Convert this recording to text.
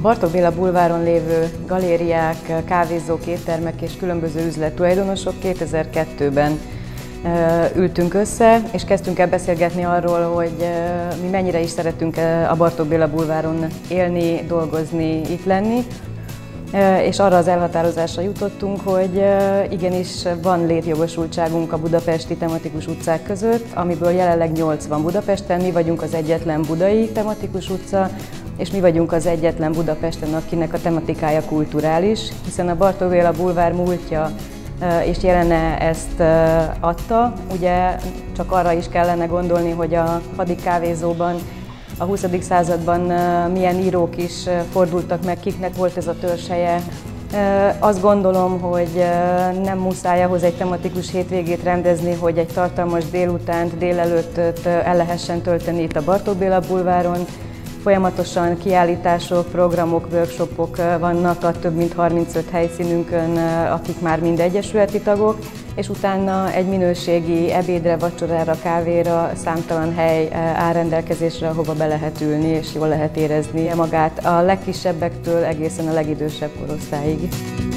Bartók Béla bulváron lévő galériák, kávézók, éttermek és különböző üzlettulajdonosok 2002-ben ültünk össze, és kezdtünk el beszélgetni arról, hogy mi mennyire is szeretünk a Bartók Béla bulváron élni, dolgozni, itt lenni. És arra az elhatározásra jutottunk, hogy igenis van létjogosultságunk a budapesti tematikus utcák között, amiből jelenleg 8 van Budapesten, mi vagyunk az egyetlen budai tematikus utca, és mi vagyunk az egyetlen Budapesten, akinek a tematikája kulturális, hiszen a Bartók Béla bulvár múltja és jelene ezt adta. Ugye csak arra is kellene gondolni, hogy a Hadi kávézóban a 20. században milyen írók is fordultak meg, kiknek volt ez a törzshelye. Azt gondolom, hogy nem muszáj ahhoz egy tematikus hétvégét rendezni, hogy egy tartalmas délutánt, délelőttöt el lehessen tölteni itt a Bartók Béla bulváron. Folyamatosan kiállítások, programok, workshopok vannak a több mint 35 helyszínünkön, akik már mind egyesületi tagok, és utána egy minőségi ebédre, vacsorára, kávéra számtalan hely áll rendelkezésre, ahova be lehet ülni és jól lehet érezni magát a legkisebbektől egészen a legidősebb korosztályig.